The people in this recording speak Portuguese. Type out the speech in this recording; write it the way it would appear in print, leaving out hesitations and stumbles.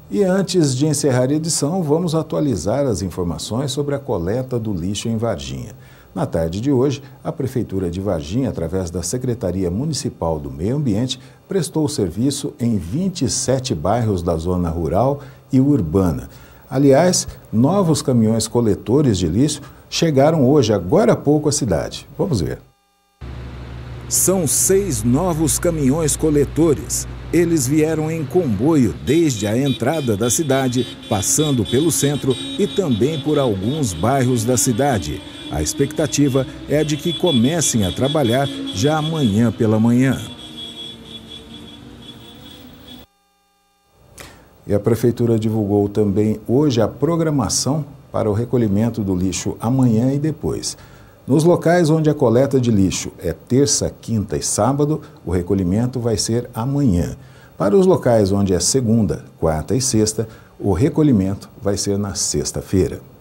E antes de encerrar a edição, vamos atualizar as informações sobre a coleta do lixo em Varginha. Na tarde de hoje, a Prefeitura de Varginha, através da Secretaria Municipal do Meio Ambiente, prestou serviço em 27 bairros da zona rural e urbana. Aliás, novos caminhões coletores de lixo chegaram hoje, agora há pouco, à cidade. Vamos ver. São 6 novos caminhões coletores. Eles vieram em comboio desde a entrada da cidade, passando pelo centro e também por alguns bairros da cidade. A expectativa é a de que comecem a trabalhar já amanhã pela manhã. E a Prefeitura divulgou também hoje a programação para o recolhimento do lixo amanhã e depois. Nos locais onde a coleta de lixo é terça, quinta e sábado, o recolhimento vai ser amanhã. Para os locais onde é segunda, quarta e sexta, o recolhimento vai ser na sexta-feira.